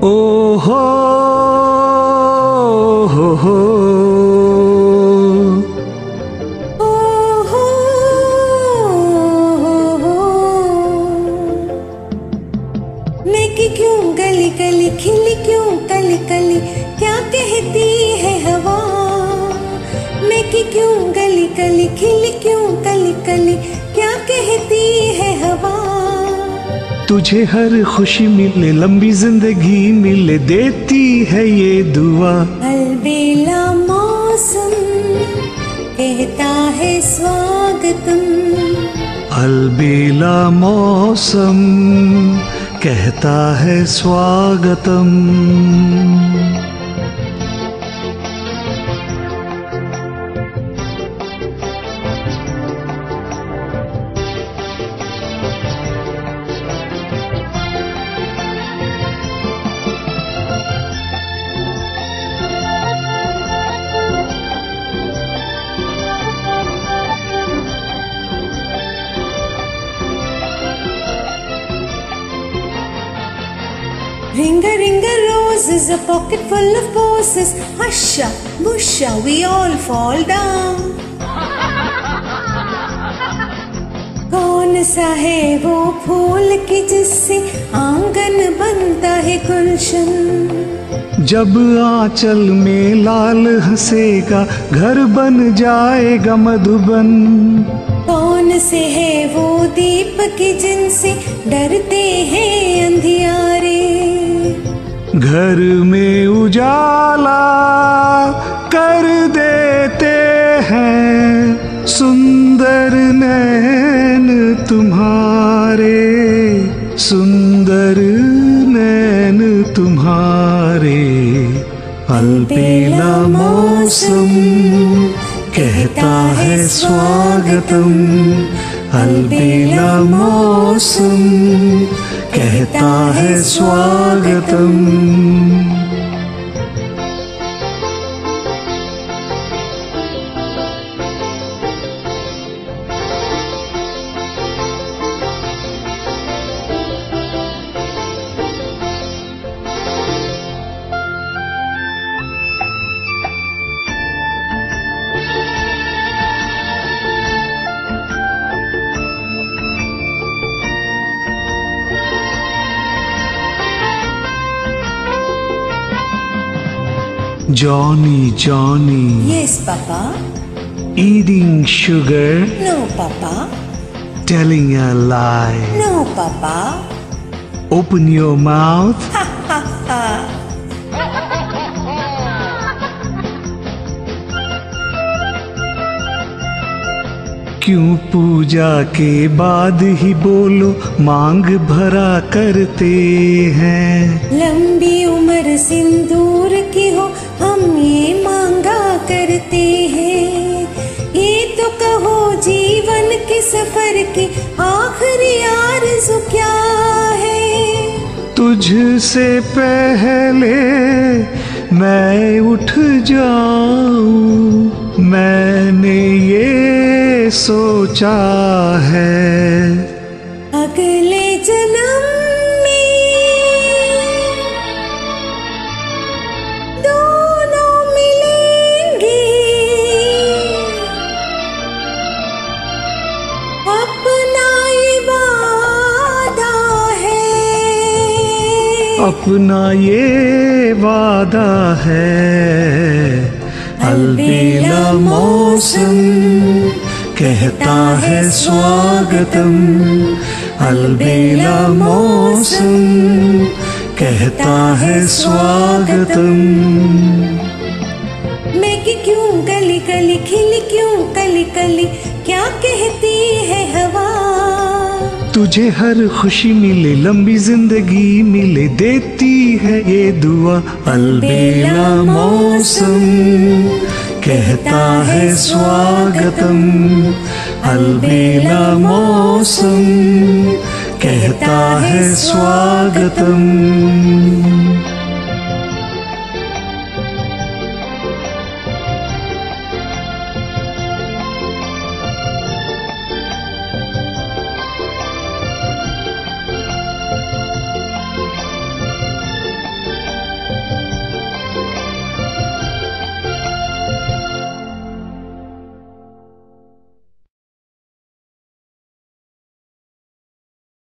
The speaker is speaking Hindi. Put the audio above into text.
ओ हो हो मैं कि क्यों गली गली खिली क्यों कली कली क्या कहती है हवा। मैं कि क्यों गली गली खिली क्यों कली कली क्या कहती है हवा। तुझे हर खुशी मिले लंबी जिंदगी मिले देती है ये दुआ। अलबेला मौसम कहता है स्वागतम। अलबेला मौसम कहता है स्वागतम। Ring a roses, a pocket full of posies. Husha, busha, we all fall down. कौन सा है वो फूल कि जिससे आंगन बनता है गुलशन। जब आंचल में लाल हंसेगा घर बन जाएगा मधुबन। कौन से है वो दीप कि जिनसे डरते हैं अंधियारे। घर में उजाला कर देते हैं सुंदर नैन तुम्हारे। सुंदर नैन तुम्हारे। अलबेला मौसम कहता है स्वागतम। अलबेला मौसम कहता है स्वागतम। Johnny, Johnny. Yes, Papa. Eating sugar. No, Papa. Telling a lie. No, Papa. Open your mouth. Ha ha ha. क्यों पूजा के बाद ही बोलो मांग भरा करते हैं। लंबी उम्र सिंदूर की हो हम ये मांगा करते हैं। ये तो कहो जीवन के सफर की आखिरी आरज़ू क्या है। तुझसे पहले मैं उठ जाऊं मैंने ये सोचा है। अगले जन्म में दोनों मिलेंगे। अपना ये वादा है। अपना ये वादा है। अलबेला मौसम कहता है स्वागतम। अलबेला मौसम कहता है स्वागतम। मैं कि क्यों गली गली खिली क्यों कली कली क्या कहती है हवा। तुझे हर खुशी मिले लंबी जिंदगी मिले देती है ये दुआ। अलबेला मौसम कहता है स्वागतम। अलबेला मौसम कहता है स्वागतम।